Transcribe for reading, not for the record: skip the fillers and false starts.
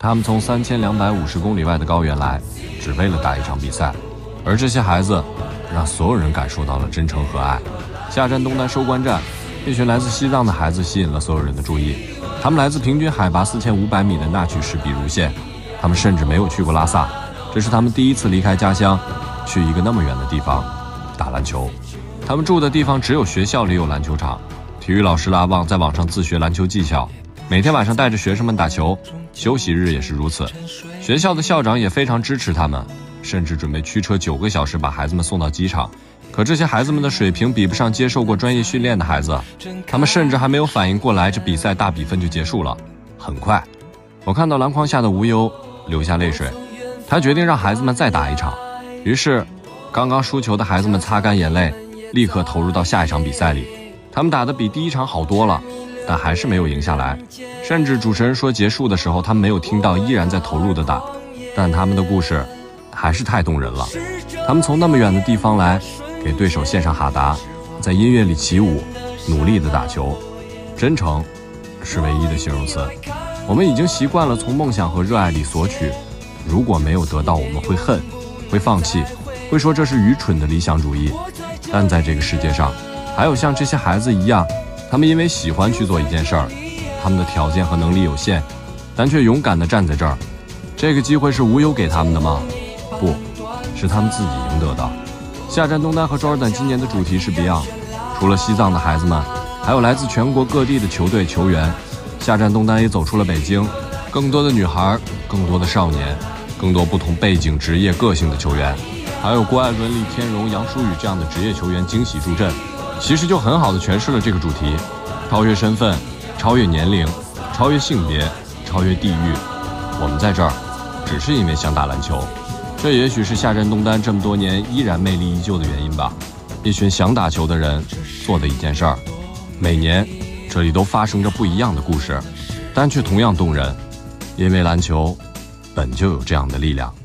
他们从3250公里外的高原来，只为了打一场比赛，而这些孩子让所有人感受到了真诚和爱。下站东单收官站，一群来自西藏的孩子吸引了所有人的注意。他们来自平均海拔4500米的纳曲市比如县，他们甚至没有去过拉萨，这是他们第一次离开家乡，去一个那么远的地方打篮球。他们住的地方只有学校里有篮球场，体育老师拉旺在网上自学篮球技巧，每天晚上带着学生们打球，休息日也是如此。学校的校长也非常支持他们，甚至准备驱车9个小时把孩子们送到机场。可这些孩子们的水平比不上接受过专业训练的孩子，他们甚至还没有反应过来，这比赛大比分就结束了。很快，我看到篮筐下的无忧流下泪水，他决定让孩子们再打一场。于是刚刚输球的孩子们擦干眼泪，立刻投入到下一场比赛里。他们打得比第一场好多了，但还是没有赢下来，甚至主持人说结束的时候他们没有听到，依然在投入的打。但他们的故事还是太动人了，他们从那么远的地方来，给对手献上哈达，在音乐里起舞，努力的打球。真诚是唯一的形容词。我们已经习惯了从梦想和热爱里索取，如果没有得到，我们会恨，会放弃，会说这是愚蠢的理想主义。但在这个世界上，还有像这些孩子一样，他们因为喜欢去做一件事儿，他们的条件和能力有限，但却勇敢地站在这儿。这个机会是无忧给他们的吗？不，是他们自己赢得的。下站东单和 Jordan 今年的主题是 Beyond， 除了西藏的孩子们，还有来自全国各地的球队球员。下站东单也走出了北京，更多的女孩，更多的少年，更多不同背景、职业、个性的球员，还有郭艾伦、李天荣、杨舒雨这样的职业球员惊喜助阵，其实就很好的诠释了这个主题：超越身份，超越年龄，超越性别，超越地域。我们在这儿，只是因为想打篮球。这也许是下站东单这么多年依然魅力依旧的原因吧。一群想打球的人做的一件事儿，每年这里都发生着不一样的故事，但却同样动人，因为篮球本就有这样的力量。